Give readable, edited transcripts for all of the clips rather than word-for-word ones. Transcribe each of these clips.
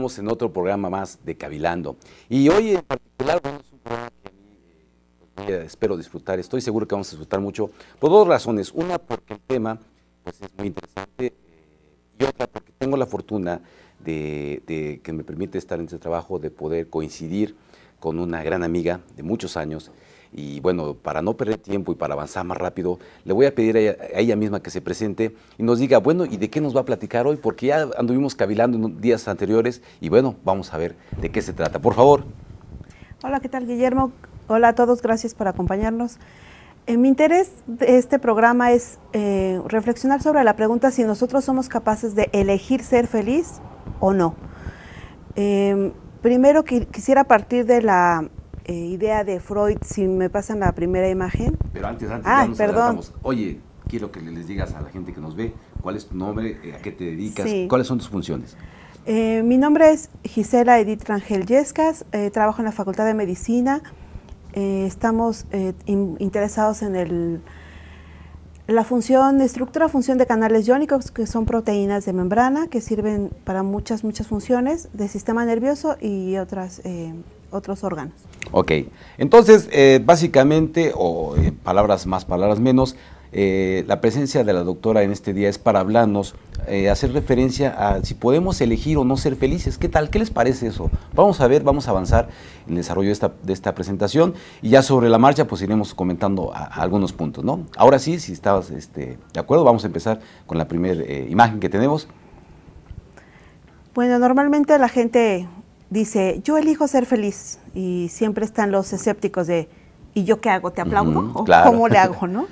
estamos en otro programa más de Cavilando. Y hoy en particular, bueno, es un programa que a mí espero disfrutar, estoy seguro que vamos a disfrutar mucho, por dos razones. Una, porque el tema pues, es muy interesante, y otra, porque tengo la fortuna de que me permite estar en este trabajo, de poder coincidir con una gran amiga de muchos años. Y bueno, para no perder tiempo y para avanzar más rápido, le voy a pedir a ella misma que se presente y nos diga, bueno, ¿y de qué nos va a platicar hoy? Porque ya anduvimos cavilando en días anteriores y bueno, vamos a ver de qué se trata. Por favor. Hola, ¿qué tal, Guillermo? Hola a todos, gracias por acompañarnos. Mi interés de este programa es reflexionar sobre la pregunta si nosotros somos capaces de elegir ser feliz o no. Primero quisiera partir de la idea de Freud, si me pasan la primera imagen. Pero antes ya nos perdón. adelantamos. Oye, quiero que les digas a la gente que nos ve, ¿cuál es tu nombre, a qué te dedicas, Sí. cuáles son tus funciones? Mi nombre es Gisela Edith Rangel Yescas, trabajo en la Facultad de Medicina. Estamos interesados en la estructura-función de canales iónicos, que son proteínas de membrana que sirven para muchas funciones del sistema nervioso y otros órganos. Ok, entonces básicamente, o palabras más, palabras menos, la presencia de la doctora en este día es para hablarnos, hacer referencia a si podemos elegir o no ser felices. ¿Qué tal? ¿Qué les parece eso? Vamos a ver, vamos a avanzar en el desarrollo de esta presentación y ya sobre la marcha pues iremos comentando algunos puntos, ¿no? Ahora sí, si estabas de acuerdo, vamos a empezar con la primera imagen que tenemos. Bueno, normalmente la gente dice, yo elijo ser feliz, y siempre están los escépticos de, ¿y yo qué hago? ¿Te aplaudo? ¿O claro. cómo le hago, no?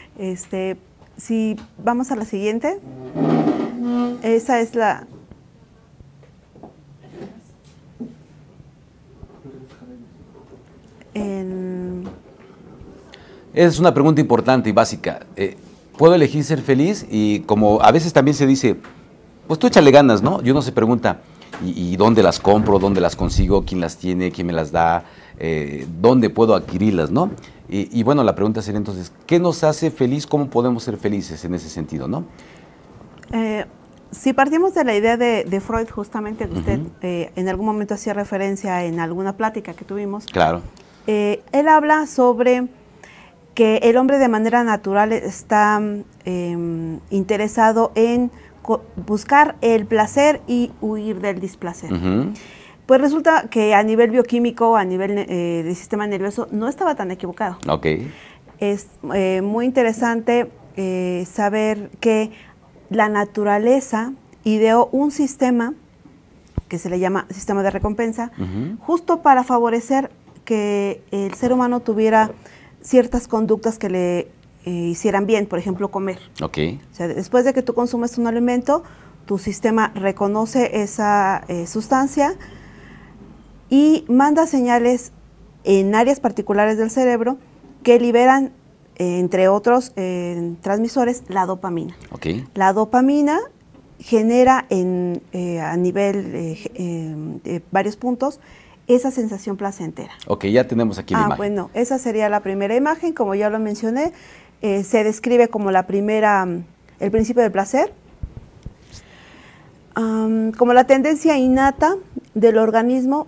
Si vamos a la siguiente, esa es la... Es una pregunta importante y básica. ¿Puedo elegir ser feliz? Y como a veces también se dice, pues tú échale ganas, ¿no? Y uno se pregunta, ¿y dónde las compro? ¿Dónde las consigo? ¿Quién las tiene? ¿Quién me las da? ¿Dónde puedo adquirirlas, no? Y bueno, la pregunta sería entonces, ¿qué nos hace feliz? ¿Cómo podemos ser felices en ese sentido, no? Si partimos de la idea de Freud, justamente, que usted en algún momento hacía referencia en alguna plática que tuvimos. Claro. Él habla sobre que el hombre de manera natural está interesado en buscar el placer y huir del displacer. Pues resulta que a nivel bioquímico, a nivel del sistema nervioso, no estaba tan equivocado. Ok. Es muy interesante saber que la naturaleza ideó un sistema que se le llama sistema de recompensa, justo para favorecer que el ser humano tuviera ciertas conductas que le hicieran bien, por ejemplo, comer. Ok. O sea, después de que tú consumes un alimento, tu sistema reconoce esa sustancia y manda señales en áreas particulares del cerebro que liberan, entre otros transmisores, la dopamina. Okay. La dopamina genera a nivel de varios puntos esa sensación placentera. Ok, ya tenemos aquí la imagen. Bueno, esa sería la primera imagen, como ya lo mencioné, se describe como el principio del placer, como la tendencia innata del organismo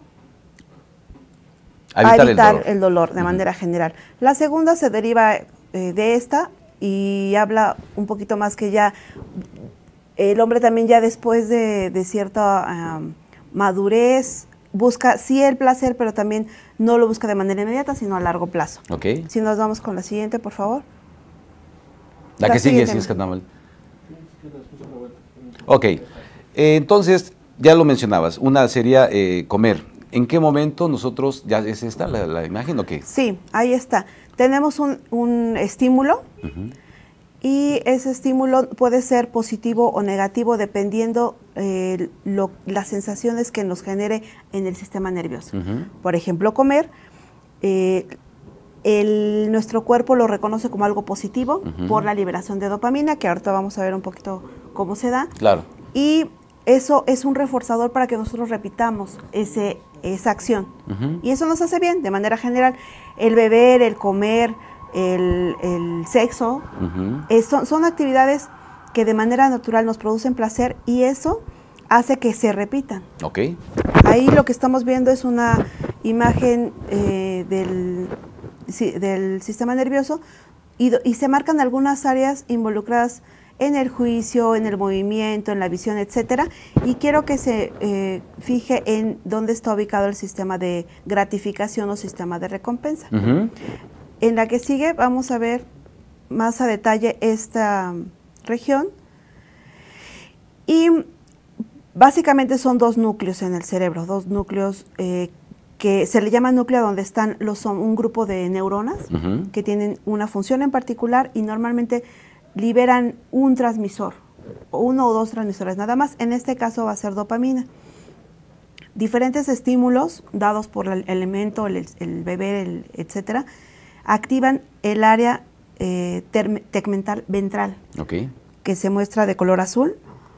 a evitar el dolor de manera general. La segunda se deriva de esta y habla un poquito más que ya el hombre también ya después de cierta madurez busca sí el placer, pero también no lo busca de manera inmediata, sino a largo plazo. Okay. Si nos vamos con la siguiente, por favor. La que sigue, si es que no mal. Ok, entonces ya lo mencionabas, una sería comer. ¿En qué momento nosotros, ya es esta la imagen o qué? Sí, ahí está. Tenemos un estímulo y ese estímulo puede ser positivo o negativo dependiendo las sensaciones que nos genere en el sistema nervioso. Por ejemplo, comer, nuestro cuerpo lo reconoce como algo positivo por la liberación de dopamina, que ahorita vamos a ver un poquito cómo se da. Claro. Y eso es un reforzador para que nosotros repitamos esa acción. Y eso nos hace bien, de manera general. El beber, el comer, el sexo, son actividades que de manera natural nos producen placer, y eso hace que se repitan. Ok. Ahí lo que estamos viendo es una imagen del sistema nervioso y se marcan algunas áreas involucradas en el juicio, en el movimiento, en la visión, etcétera, y quiero que se fije en dónde está ubicado el sistema de gratificación o sistema de recompensa. En la que sigue vamos a ver más a detalle esta región, y básicamente son dos núcleos en el cerebro, dos núcleos que se le llama núcleo donde están un grupo de neuronas que tienen una función en particular y normalmente liberan un transmisor, uno o dos transmisores nada más. En este caso va a ser dopamina. Diferentes estímulos dados por el elemento, el beber, etcétera, activan el área tegmental ventral, que se muestra de color azul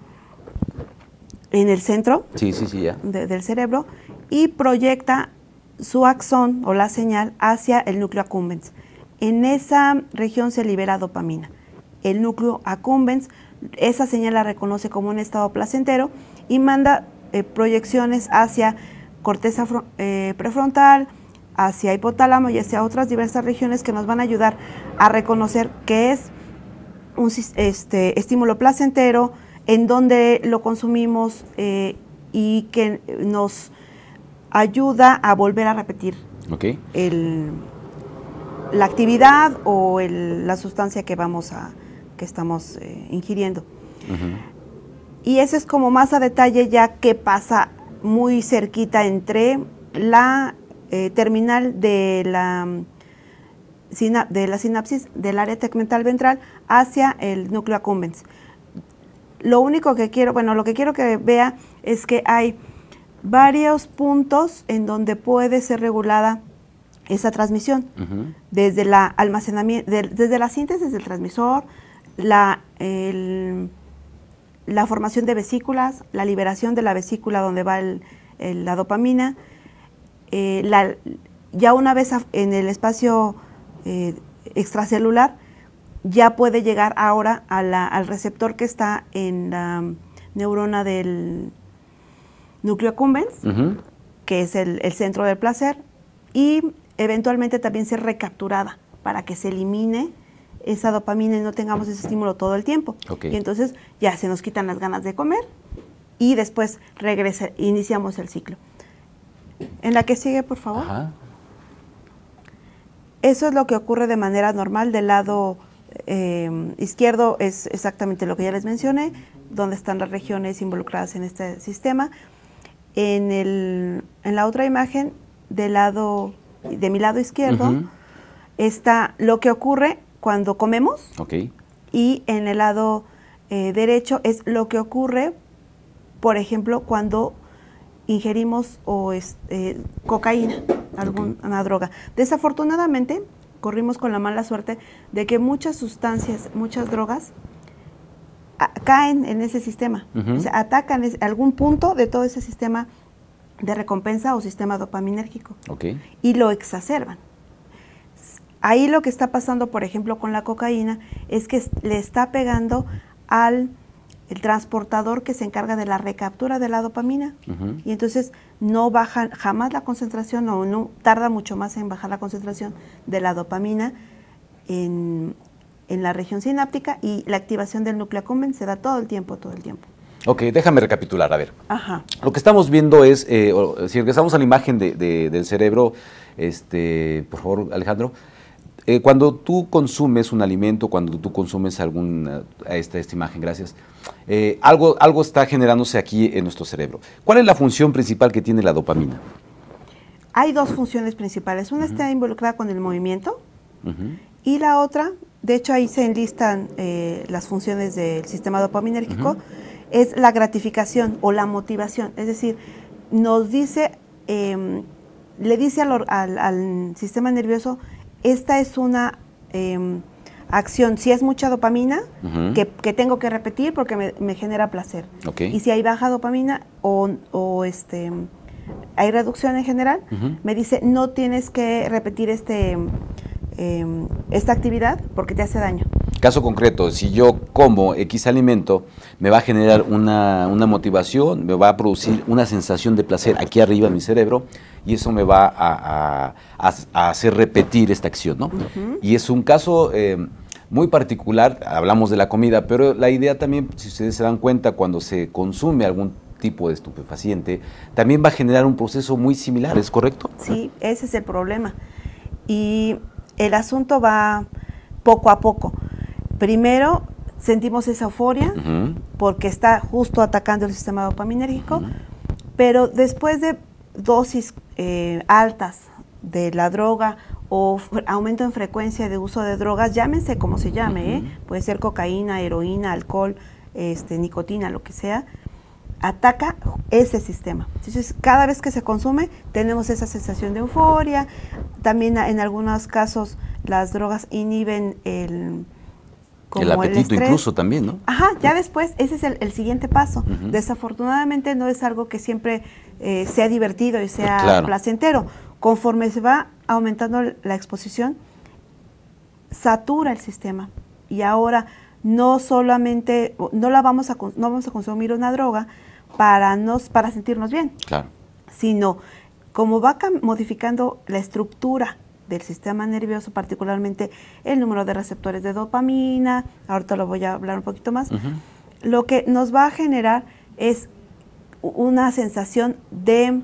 en el centro del cerebro, y proyecta su axón o la señal hacia el núcleo accumbens. En esa región se libera dopamina. El núcleo accumbens, esa señal la reconoce como un estado placentero y manda proyecciones hacia corteza prefrontal, hacia hipotálamo y hacia otras diversas regiones que nos van a ayudar a reconocer qué es un estímulo placentero, en dónde lo consumimos y que nos ayuda a volver a repetir la actividad o la sustancia que estamos ingiriendo. Y eso es como más a detalle ya que pasa muy cerquita entre la terminal de la sinapsis del área tegmental ventral hacia el núcleo accumbens. Lo único que quiero, lo que quiero que vea es que hay varios puntos en donde puede ser regulada esa transmisión, desde la almacenamiento, desde la síntesis del transmisor, la formación de vesículas, la liberación de la vesícula donde va la dopamina, ya una vez en el espacio extracelular, ya puede llegar ahora al receptor que está en la neurona del núcleo accumbens, que es el centro del placer, y eventualmente también ser recapturada para que se elimine esa dopamina y no tengamos ese estímulo todo el tiempo. Y entonces ya se nos quitan las ganas de comer y después iniciamos el ciclo. En la que sigue, por favor. Eso es lo que ocurre de manera normal. Del lado izquierdo es exactamente lo que ya les mencioné, donde están las regiones involucradas en este sistema. En la otra imagen, de mi lado izquierdo, está lo que ocurre cuando comemos, y en el lado derecho es lo que ocurre, por ejemplo, cuando ingerimos cocaína, alguna droga. Desafortunadamente, corrimos con la mala suerte de que muchas sustancias, muchas drogas, caen en ese sistema, o sea, atacan algún punto de todo ese sistema de recompensa o sistema dopaminérgico, y lo exacerban. Ahí lo que está pasando, por ejemplo, con la cocaína, es que le está pegando al transportador que se encarga de la recaptura de la dopamina, y entonces no baja jamás la concentración, o no tarda mucho más en bajar la concentración de la dopamina en la región sináptica, y la activación del núcleo accumbens se da todo el tiempo. Ok, déjame recapitular, a ver. Lo que estamos viendo es, si regresamos a la imagen del cerebro, por favor, Alejandro, cuando tú consumes un alimento, cuando tú consumes esta imagen, gracias, algo está generándose aquí en nuestro cerebro. ¿Cuál es la función principal que tiene la dopamina? Hay dos funciones principales. Una está involucrada con el movimiento, y la otra, de hecho ahí se enlistan las funciones del sistema dopaminérgico, es la gratificación o la motivación. Es decir, nos dice, le dice al sistema nervioso, esta es una acción, si es mucha dopamina, que tengo que repetir porque me genera placer. Y si hay baja dopamina o hay reducción en general, me dice, no tienes que repetir esta actividad porque te hace daño. Caso concreto, si yo como X alimento, me va a generar una motivación, me va a producir una sensación de placer aquí arriba en mi cerebro y eso me va a hacer repetir esta acción, ¿no? Y es un caso muy particular, hablamos de la comida, pero la idea también, si ustedes se dan cuenta, cuando se consume algún tipo de estupefaciente, también va a generar un proceso muy similar, ¿es correcto? Sí, ese es el problema. Y el asunto va poco a poco. Primero sentimos esa euforia porque está justo atacando el sistema dopaminérgico, pero después de dosis altas de la droga o aumento en frecuencia de uso de drogas, llámense como se llame, puede ser cocaína, heroína, alcohol, nicotina, lo que sea, ataca ese sistema. Entonces, cada vez que se consume, tenemos esa sensación de euforia. También en algunos casos las drogas inhiben el apetito incluso también, ¿no? Ajá, ya después, ese es el siguiente paso. Desafortunadamente no es algo que siempre sea divertido y sea placentero. Conforme se va aumentando la exposición, satura el sistema. Y ahora no solamente, no vamos a consumir una droga para sentirnos bien, sino como va modificando la estructura del sistema nervioso, particularmente el número de receptores de dopamina, ahorita lo voy a hablar un poquito más, lo que nos va a generar es una sensación de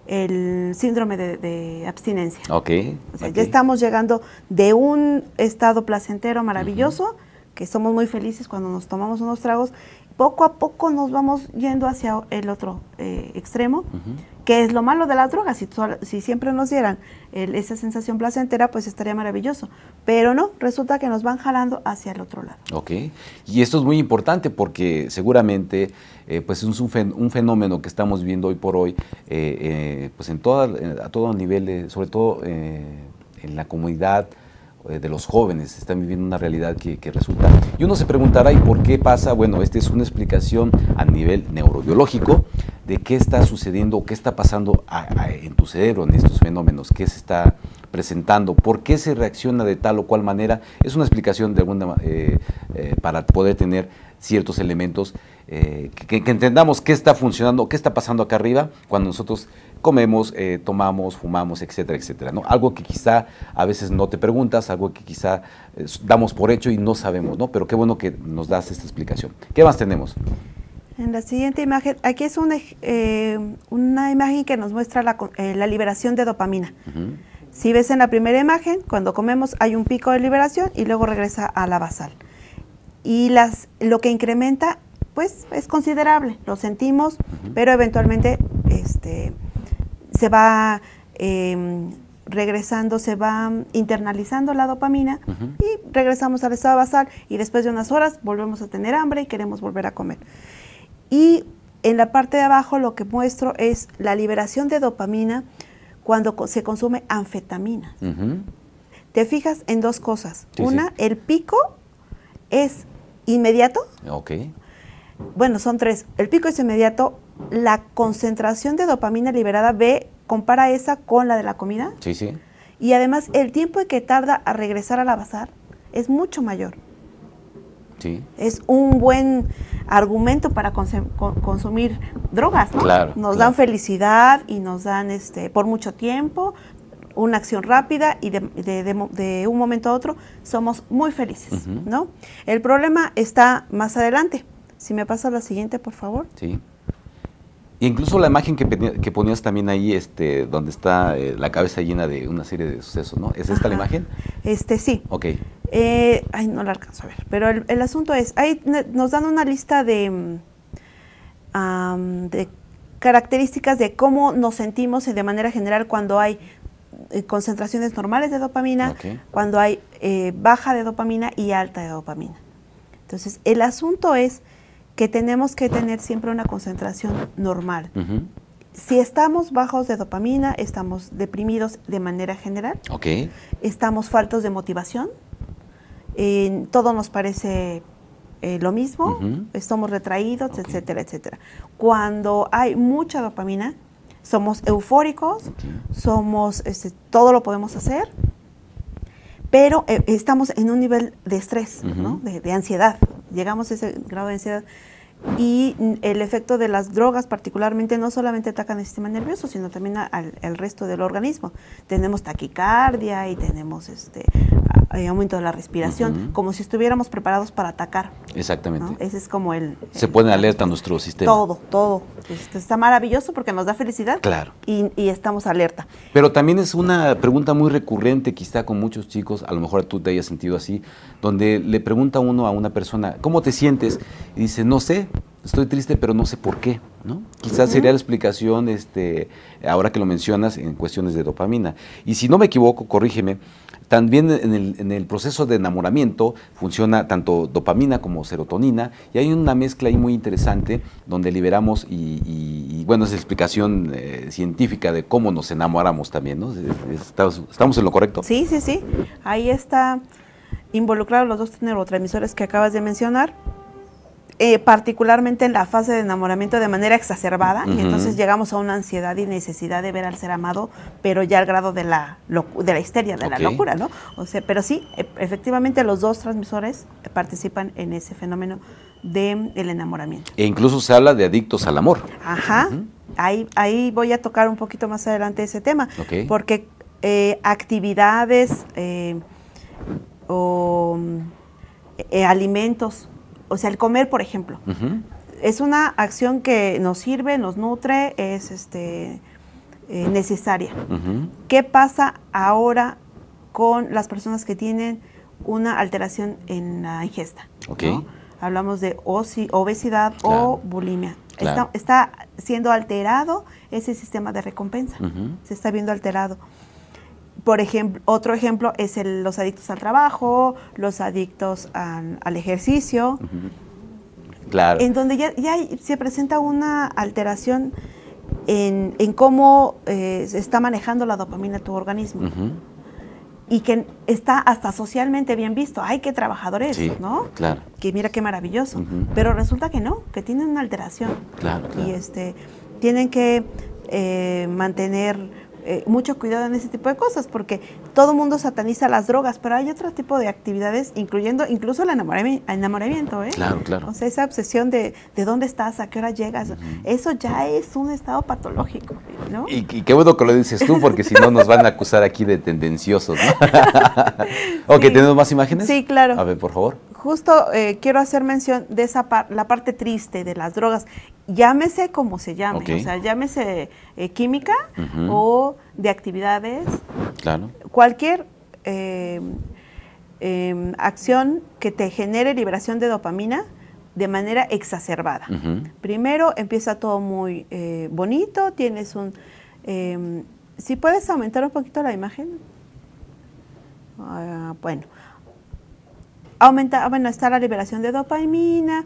el síndrome de abstinencia. O sea, ya estamos llegando de un estado placentero maravilloso, que somos muy felices cuando nos tomamos unos tragos, poco a poco nos vamos yendo hacia el otro extremo, que es lo malo de las drogas. Si siempre nos dieran esa sensación placentera, pues estaría maravilloso. Pero no, resulta que nos van jalando hacia el otro lado. Y esto es muy importante porque seguramente pues es un fenómeno que estamos viendo hoy por hoy, pues a todo nivel, sobre todo en la comunidad de los jóvenes, están viviendo una realidad que resulta. Y uno se preguntará, ¿y por qué pasa? Bueno, esta es una explicación a nivel neurobiológico de qué está sucediendo, qué está pasando en tu cerebro, en estos fenómenos, qué se está presentando, por qué se reacciona de tal o cual manera. Es una explicación de alguna para poder tener ciertos elementos que entendamos qué está funcionando, qué está pasando acá arriba cuando nosotros comemos, tomamos, fumamos, etcétera, etcétera, ¿no? Algo que quizá a veces no te preguntas, algo que quizá damos por hecho y no sabemos, ¿no? Pero qué bueno que nos das esta explicación. ¿Qué más tenemos? En la siguiente imagen, aquí es una imagen que nos muestra la liberación de dopamina. Si ves en la primera imagen, cuando comemos hay un pico de liberación y luego regresa a la basal. Y lo que incrementa, pues, es considerable, lo sentimos, pero eventualmente se va regresando, se va internalizando la dopamina y regresamos al estado basal y después de unas horas volvemos a tener hambre y queremos volver a comer. Y en la parte de abajo lo que muestro es la liberación de dopamina cuando se consume anfetamina. Te fijas en dos cosas. Una, el pico es inmediato. Bueno, son tres. El pico es inmediato. La concentración de dopamina liberada, compara esa con la de la comida. Y además el tiempo que tarda a regresar a la basal es mucho mayor. Es un buen argumento para consumir drogas, ¿no? Nos dan felicidad y nos dan por mucho tiempo, una acción rápida y de un momento a otro somos muy felices, ¿no? El problema está más adelante. Si me pasas la siguiente, por favor. Y incluso la imagen que ponías también ahí, donde está la cabeza llena de una serie de sucesos, ¿no? ¿Es esta la imagen? Sí. No la alcanzo a ver, pero el asunto es, ahí nos dan una lista de características de cómo nos sentimos de manera general cuando hay concentraciones normales de dopamina, cuando hay baja de dopamina y alta de dopamina. Entonces, el asunto es que tenemos que tener siempre una concentración normal. Si estamos bajos de dopamina, estamos deprimidos de manera general, estamos faltos de motivación, todo nos parece lo mismo, estamos retraídos, etcétera, etcétera. Cuando hay mucha dopamina, somos eufóricos, somos, todo lo podemos hacer, pero estamos en un nivel de estrés, ¿no? De ansiedad, llegamos a ese grado de ansiedad. Y el efecto de las drogas particularmente no solamente atacan el sistema nervioso, sino también al resto del organismo. Tenemos taquicardia y tenemos aumento de la respiración, como si estuviéramos preparados para atacar. Exactamente. ¿No? Ese es como se pone alerta nuestro sistema. Todo. Está maravilloso porque nos da felicidad. Claro. Y estamos alerta. Pero también es una pregunta muy recurrente, quizá con muchos chicos, a lo mejor tú te hayas sentido así, donde le pregunta uno a una persona, ¿cómo te sientes? Y dice, no sé, estoy triste, pero no sé por qué, ¿no? Quizás sería la explicación, ahora que lo mencionas, en cuestiones de dopamina. Y si no me equivoco, corrígeme, también en el proceso de enamoramiento funciona tanto dopamina como serotonina, y hay una mezcla ahí muy interesante donde liberamos, y bueno, es la explicación científica de cómo nos enamoramos también, ¿no? ¿Estamos en lo correcto? Sí. Ahí está involucrados los dos neurotransmisores que acabas de mencionar. Particularmente en la fase de enamoramiento de manera exacerbada, y entonces llegamos a una ansiedad y necesidad de ver al ser amado, pero ya al grado de la histeria, de la locura, ¿no? O sea, pero sí, efectivamente los dos transmisores participan en ese fenómeno del enamoramiento. E incluso se habla de adictos al amor. Ajá, ahí voy a tocar un poquito más adelante ese tema, porque actividades o alimentos, o sea, el comer, por ejemplo, es una acción que nos sirve, nos nutre, es necesaria. ¿Qué pasa ahora con las personas que tienen una alteración en la ingesta? ¿No? Hablamos de obesidad o bulimia. Claro. Está siendo alterado ese sistema de recompensa, se está viendo alterado. Por ejemplo, otro ejemplo es los adictos al trabajo, los adictos al ejercicio, claro, en donde ya se presenta una alteración en cómo se está manejando la dopamina en tu organismo. Y que está hasta socialmente bien visto. ¡Ay, qué trabajador es! Sí, ¿no? Claro. Que mira qué maravilloso. Pero resulta que no, que tienen una alteración. Claro. Y tienen que mantener mucho cuidado en ese tipo de cosas, porque todo el mundo sataniza las drogas, pero hay otro tipo de actividades, incluyendo incluso el enamoramiento, ¿eh? Claro. O sea, esa obsesión de dónde estás, a qué hora llegas, eso ya es un estado patológico, ¿no? Y qué bueno que lo dices tú, porque si no nos van a acusar aquí de tendenciosos, ¿no? Ok, ¿tenemos más imágenes? Sí, claro. A ver, por favor. Justo quiero hacer mención de la parte triste de las drogas, llámese como se llame, o sea, llámese química o de actividades, cualquier acción que te genere liberación de dopamina de manera exacerbada. Primero empieza todo muy bonito, tienes si puedes aumentar un poquito la imagen. Bueno, está la liberación de dopamina,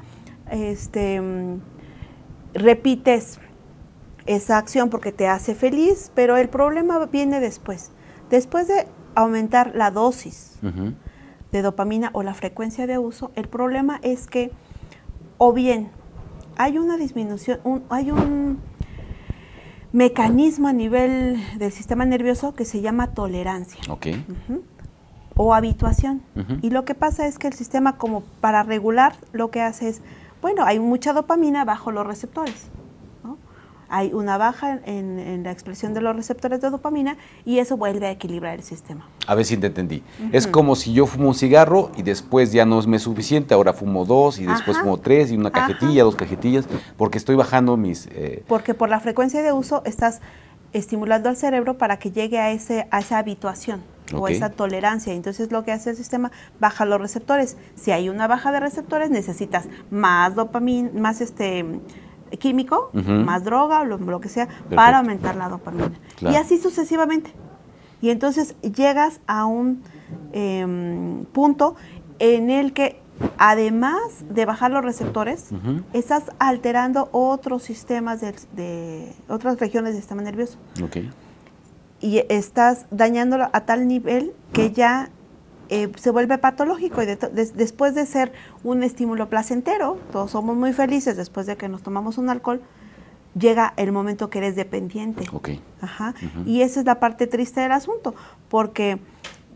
repites esa acción porque te hace feliz, pero el problema viene después. Después de aumentar la dosis de dopamina o la frecuencia de uso, el problema es que o bien hay una disminución, hay un mecanismo a nivel del sistema nervioso que se llama tolerancia. O habituación. Y lo que pasa es que el sistema, como para regular, lo que hace es, bueno, hay mucha dopamina bajo los receptores, ¿no? Hay una baja en la expresión de los receptores de dopamina y eso vuelve a equilibrar el sistema. A ver si te entendí. Es como si yo fumo un cigarro y después ya no es suficiente, ahora fumo 2 y después fumo 3 y una cajetilla, 2 cajetillas, porque estoy bajando mis... Porque por la frecuencia de uso estás estimulando al cerebro para que llegue a esa habituación. O esa tolerancia. Entonces lo que hace el sistema, baja los receptores. Si hay una baja de receptores, necesitas más dopamina, más químico, más droga o lo que sea, para aumentar la dopamina. Y así sucesivamente. Y entonces llegas a un punto en el que, además de bajar los receptores, estás alterando otros sistemas de otras regiones del sistema nervioso. Y estás dañándolo a tal nivel que ya se vuelve patológico. Y después de ser un estímulo placentero, todos somos muy felices después de que nos tomamos un alcohol, llega el momento que eres dependiente. Y esa es la parte triste del asunto, porque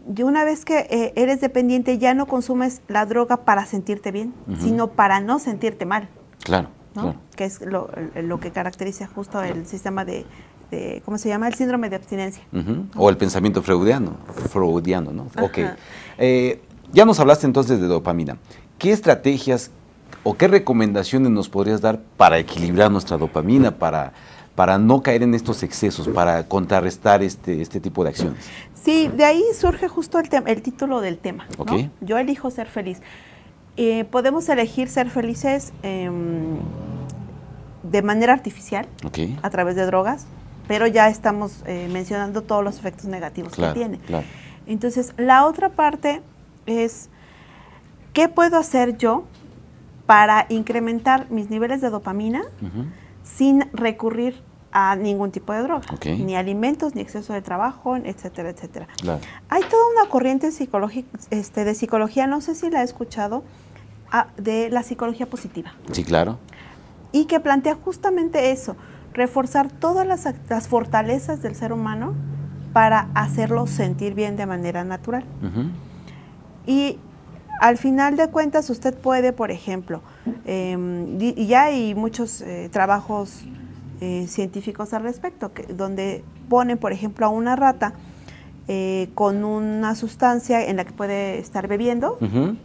y una vez que eres dependiente, ya no consumes la droga para sentirte bien, sino para no sentirte mal. Claro, ¿no? claro. Que es lo que caracteriza justo el sistema de ¿cómo se llama? El síndrome de abstinencia. O el pensamiento freudiano, ¿no? Ok. Ya nos hablaste entonces de dopamina. ¿Qué estrategias o qué recomendaciones nos podrías dar para equilibrar nuestra dopamina, para no caer en estos excesos, para contrarrestar este tipo de acciones? Sí, de ahí surge justo el título del tema, ¿no? Okay. Yo elijo ser feliz. Podemos elegir ser felices de manera artificial, a través de drogas, pero ya estamos mencionando todos los efectos negativos que tiene. Claro. Entonces, la otra parte es, ¿qué puedo hacer yo para incrementar mis niveles de dopamina sin recurrir a ningún tipo de droga? Ni alimentos, ni exceso de trabajo, etcétera, etcétera. Claro. Hay toda una corriente de psicología, no sé si la he escuchado, de la psicología positiva. Sí, claro. Y que plantea justamente eso, reforzar todas las fortalezas del ser humano para hacerlo sentir bien de manera natural. Y al final de cuentas usted puede, por ejemplo, y ya hay muchos trabajos científicos al respecto, donde ponen, por ejemplo, a una rata con una sustancia en la que puede estar bebiendo,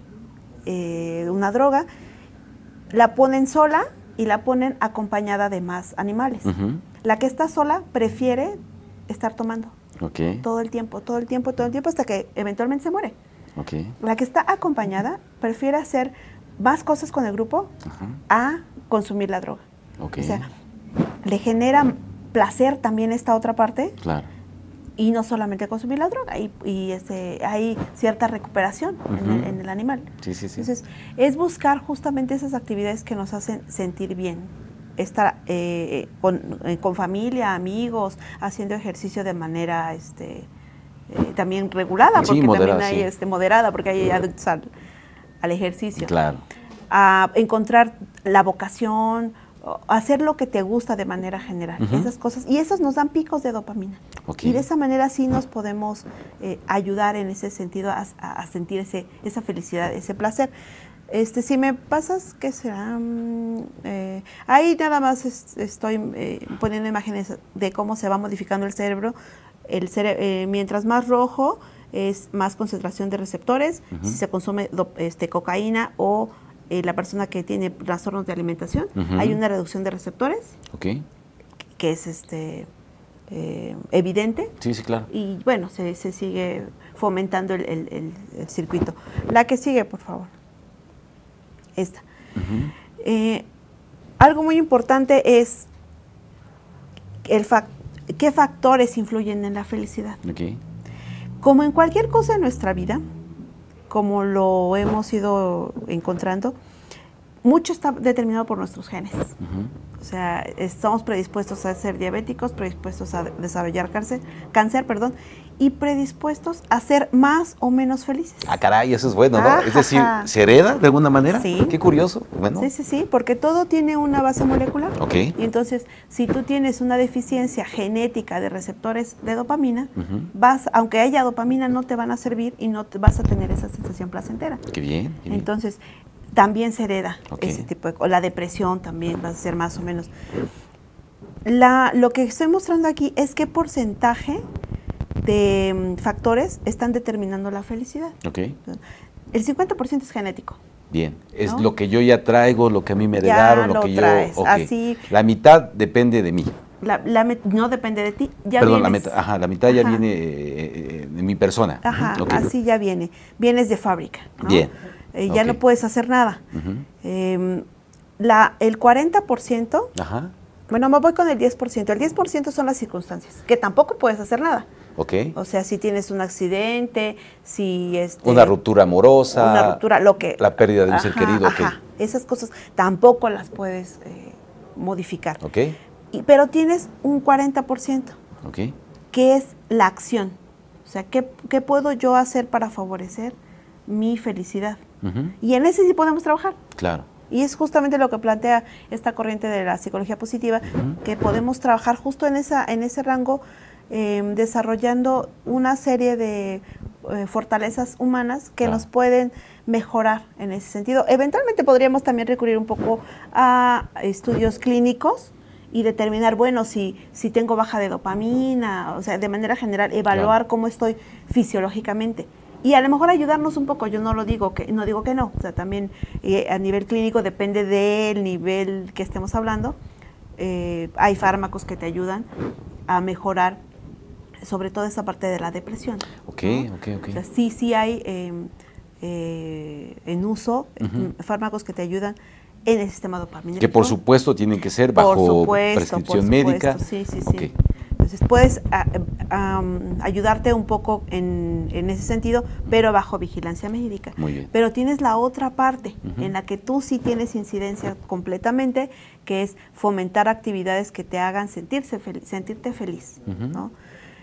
una droga, la ponen sola y la ponen acompañada de más animales. La que está sola prefiere estar tomando todo el tiempo, hasta que eventualmente se muere. La que está acompañada prefiere hacer más cosas con el grupo a consumir la droga. O sea, le genera placer también esta otra parte. Claro. Y no solamente consumir la droga, y hay cierta recuperación en el animal. Sí. Entonces, es buscar justamente esas actividades que nos hacen sentir bien. Estar con familia, amigos, haciendo ejercicio de manera también regulada, porque moderada, también hay moderada, porque hay adictos al ejercicio. Claro. A encontrar la vocación, hacer lo que te gusta de manera general, esas cosas, y esos nos dan picos de dopamina. Y de esa manera sí nos podemos ayudar en ese sentido a sentir esa felicidad, ese placer. Si me pasas, ¿qué será? Ahí nada más estoy poniendo imágenes de cómo se va modificando el cerebro. Mientras más rojo es más concentración de receptores. Si se consume cocaína o la persona que tiene trastornos de alimentación, hay una reducción de receptores, que es evidente. Sí, claro. Y bueno, se sigue fomentando el circuito. La que sigue, por favor. Esta. Algo muy importante es qué factores influyen en la felicidad. Como en cualquier cosa en nuestra vida, como lo hemos ido encontrando, mucho está determinado por nuestros genes. O sea, estamos predispuestos a ser diabéticos, predispuestos a desarrollar cáncer, y predispuestos a ser más o menos felices. Ah, caray, eso es bueno, ¿no? Es decir, ¿se hereda de alguna manera? Sí. Qué curioso. Bueno. Sí, porque todo tiene una base molecular. Y entonces, si tú tienes una deficiencia genética de receptores de dopamina, aunque haya dopamina, no te van a servir y no te vas a tener esa sensación placentera. Qué bien. Entonces, también se hereda ese tipo de... La depresión también va a ser más o menos. Lo que estoy mostrando aquí es qué porcentaje de factores están determinando la felicidad. El 50% es genético. Bien, es lo que yo ya traigo, lo que a mí me heredaron, lo que traes. Así, la mitad depende de mí. No depende de ti, ya Perdón, la mitad ya viene de mi persona. Así ya viene. Vienes de fábrica, ¿no? Bien. Ya no puedes hacer nada. El 40%, bueno, me voy con el 10%. El 10% son las circunstancias, que tampoco puedes hacer nada. O sea, si tienes un accidente, si una ruptura amorosa, la pérdida de un ser querido. Esas cosas tampoco las puedes modificar. Pero tienes un 40%, que es la acción. O sea, ¿qué puedo yo hacer para favorecer mi felicidad? Y en ese sí podemos trabajar. Claro. Y es justamente lo que plantea esta corriente de la psicología positiva, que podemos trabajar justo en ese rango, desarrollando una serie de fortalezas humanas que nos pueden mejorar en ese sentido. Eventualmente podríamos también recurrir un poco a estudios clínicos y determinar, bueno, si tengo baja de dopamina, o sea, de manera general, evaluar cómo estoy fisiológicamente. Y a lo mejor ayudarnos un poco, yo no digo que no, o sea, también a nivel clínico depende del nivel que estemos hablando. Hay fármacos que te ayudan a mejorar sobre todo esa parte de la depresión. Ok. O sea, sí hay en uso fármacos que te ayudan en el sistema dopaminérgico. Que por supuesto tienen que ser bajo prescripción médica. Sí. Entonces puedes ayudarte un poco en ese sentido, pero bajo vigilancia médica. Muy bien. Pero tienes la otra parte en la que tú sí tienes incidencia completamente, que es fomentar actividades que te hagan sentirte feliz, ¿no?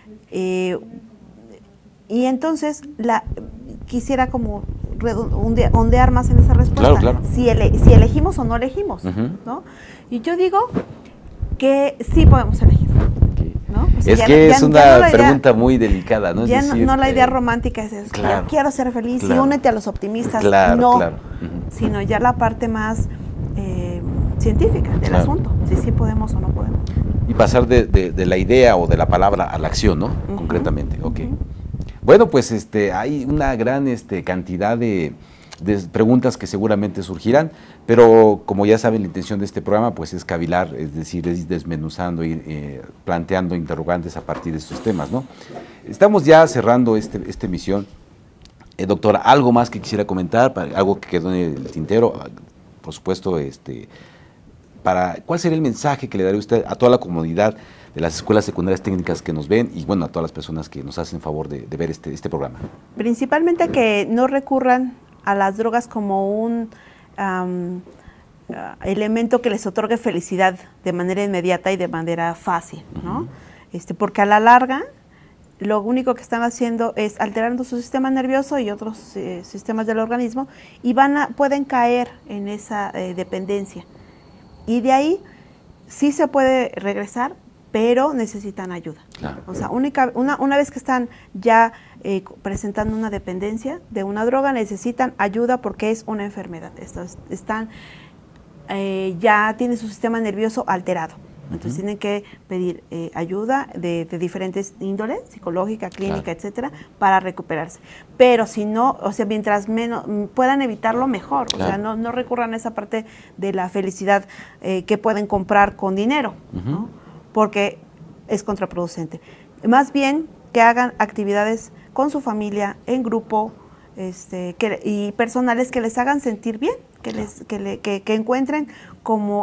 Y entonces quisiera como ondear más en esa respuesta. Claro. Si elegimos o no elegimos, ¿no? Y yo digo que sí podemos elegir. ¿No? O sea, es una pregunta muy delicada, ¿no? Ya es decir, no la idea romántica es eso, claro, yo quiero ser feliz y únete a los optimistas, sino ya la parte más científica del asunto, si sí podemos o no podemos. Y pasar de la idea o de la palabra a la acción, ¿no? Concretamente, Bueno, pues hay una gran cantidad de preguntas que seguramente surgirán, pero como ya saben, la intención de este programa pues es cavilar, es decir, es desmenuzando y planteando interrogantes a partir de estos temas, ¿no? Estamos ya cerrando esta emisión. Doctora, ¿algo más que quisiera comentar? ¿Algo que quedó en el tintero? Por supuesto, ¿cuál sería el mensaje que le daría usted a toda la comunidad de las escuelas secundarias técnicas que nos ven y, bueno, a todas las personas que nos hacen favor de ver este programa? Principalmente que no recurran a las drogas como un elemento que les otorgue felicidad de manera inmediata y de manera fácil, ¿no? Porque a la larga lo único que están haciendo es alterando su sistema nervioso y otros sistemas del organismo y pueden caer en esa dependencia. Y de ahí sí se puede regresar, pero necesitan ayuda. Claro. O sea, una vez que están ya presentando una dependencia de una droga, necesitan ayuda porque es una enfermedad. Ya tienen su sistema nervioso alterado. Entonces tienen que pedir ayuda de diferentes índoles, psicológica, clínica, etcétera, para recuperarse. Pero si no, o sea, mientras menos puedan evitarlo, mejor. O sea, no recurran a esa parte de la felicidad que pueden comprar con dinero, ¿no? Porque es contraproducente. Más bien que hagan actividades con su familia, en grupo, y personales que les hagan sentir bien, que encuentren como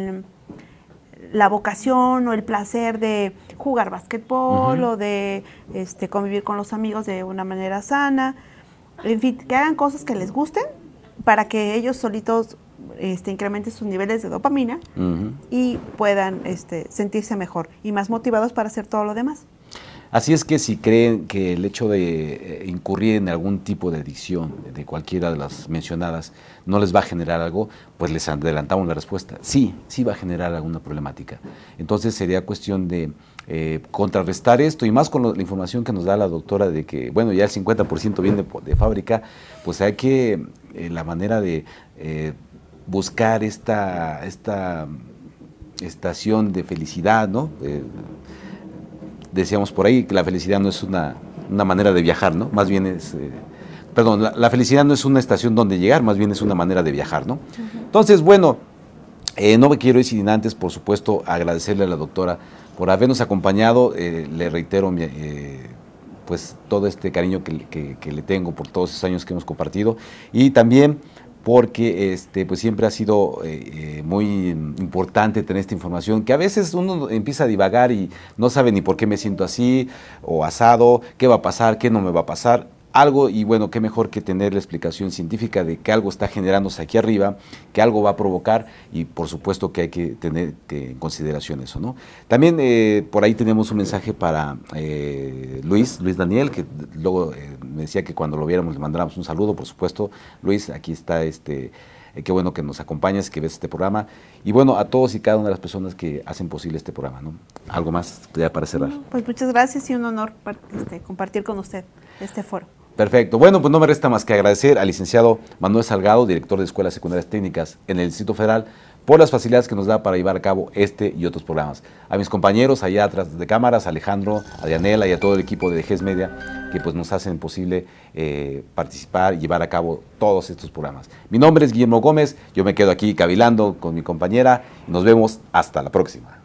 la vocación o el placer de jugar básquetbol o de convivir con los amigos de una manera sana. En fin, que hagan cosas que les gusten para que ellos solitos incrementen sus niveles de dopamina y puedan sentirse mejor y más motivados para hacer todo lo demás. Así es que si creen que el hecho de incurrir en algún tipo de adicción, de cualquiera de las mencionadas, no les va a generar algo, pues les adelantamos la respuesta. Sí va a generar alguna problemática. Entonces sería cuestión de contrarrestar esto, y más con la información que nos da la doctora de que, bueno, ya el 50% viene de fábrica, pues hay que, la manera de buscar esta estación de felicidad, ¿no? Decíamos por ahí que la felicidad no es una manera de viajar, ¿no? Más bien es, la felicidad no es una estación donde llegar, más bien es una manera de viajar, ¿no? Entonces, bueno, no me quiero ir sin antes, por supuesto, agradecerle a la doctora por habernos acompañado. Le reitero pues todo este cariño que le tengo por todos esos años que hemos compartido, y también porque pues siempre ha sido muy importante tener esta información, que a veces uno empieza a divagar y no sabe ni por qué me siento así o asado, qué va a pasar, qué no me va a pasar, algo, y bueno, qué mejor que tener la explicación científica de que algo está generándose aquí arriba, que algo va a provocar, y por supuesto que hay que tener en consideración eso, ¿no? También por ahí tenemos un mensaje para Luis Daniel, que luego me decía que cuando lo viéramos le mandáramos un saludo. Por supuesto, Luis, aquí está qué bueno que nos acompañas, que ves este programa, y bueno, a todos y cada una de las personas que hacen posible este programa, ¿no? ¿Algo más ya para cerrar? Pues muchas gracias y un honor compartir con usted este foro. Perfecto. Bueno, pues no me resta más que agradecer al licenciado Manuel Salgado, director de Escuelas Secundarias Técnicas en el Distrito Federal, por las facilidades que nos da para llevar a cabo este y otros programas. A mis compañeros allá atrás de cámaras, a Alejandro, a Dianela y a todo el equipo de GES Media, que pues nos hacen posible participar y llevar a cabo todos estos programas. Mi nombre es Guillermo Gómez, yo me quedo aquí cavilando con mi compañera y nos vemos hasta la próxima.